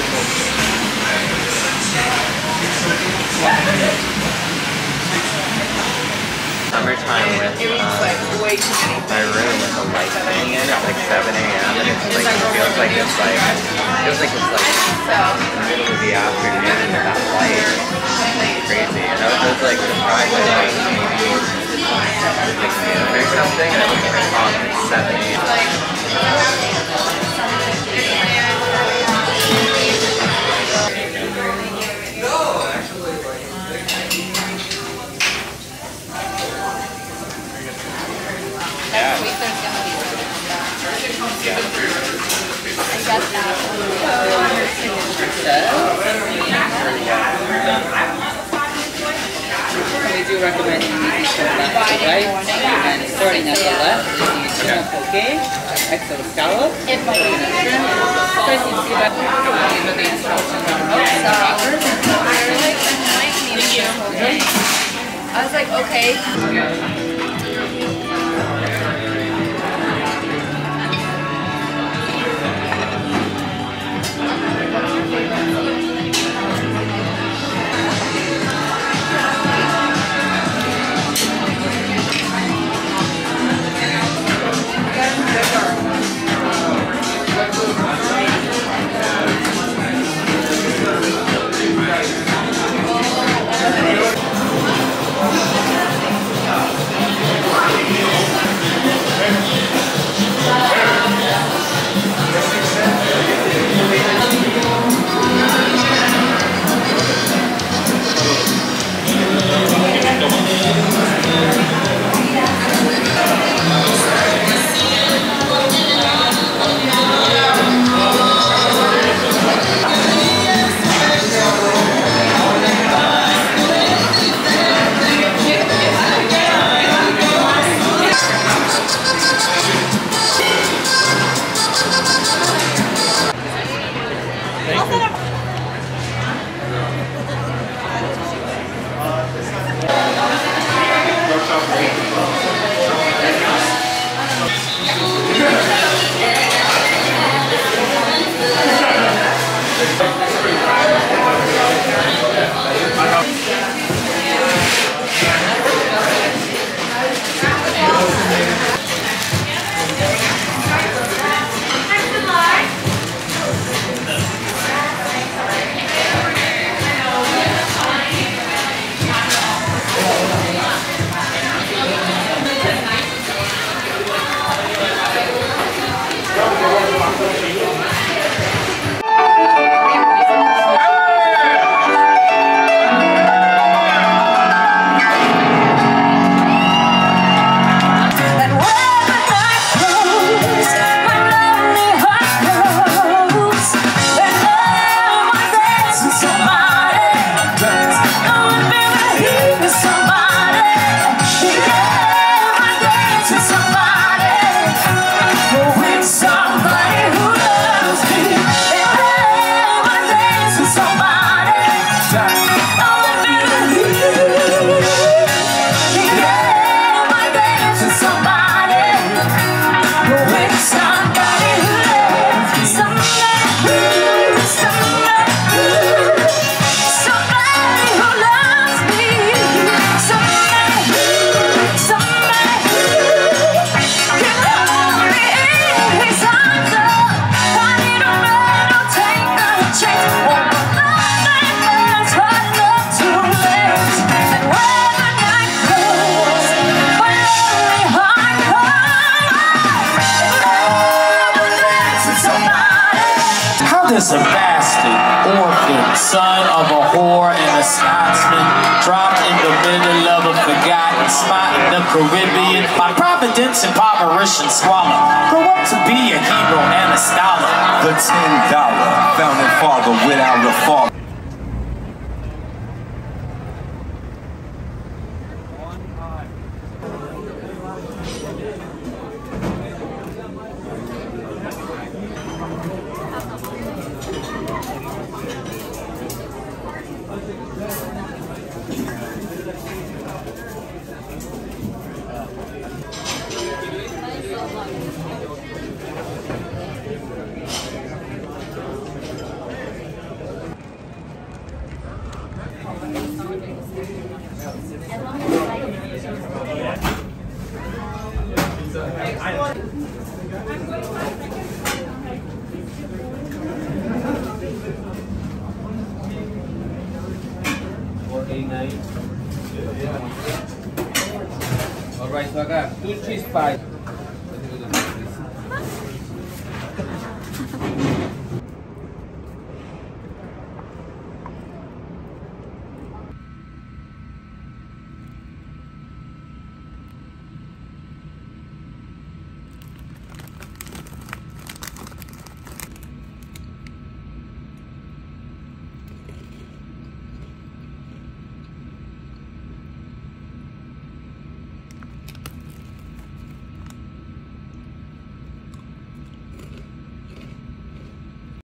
Summertime with my room with the lights coming in at like 7 a.m. and it's like it feels like it's like the middle of the afternoon and that light is crazy. And I was like surprised that like maybe like noon or something and I looked at my clock and it's 7 a.m. We do recommend you eat from left to right, and starting at the left, you use tuna poke, exo scallop, shrimp, spicy sea bass. These are the instructions on how to make I was like, okay. This a bastard, orphan, son of a whore and a Scotsman, dropped in the middle of a forgotten spot in the Caribbean by providence, impoverished and squalor. Grow up to be a hero and a scholar. The $10 founding father without a father. grab 2 cheese fries.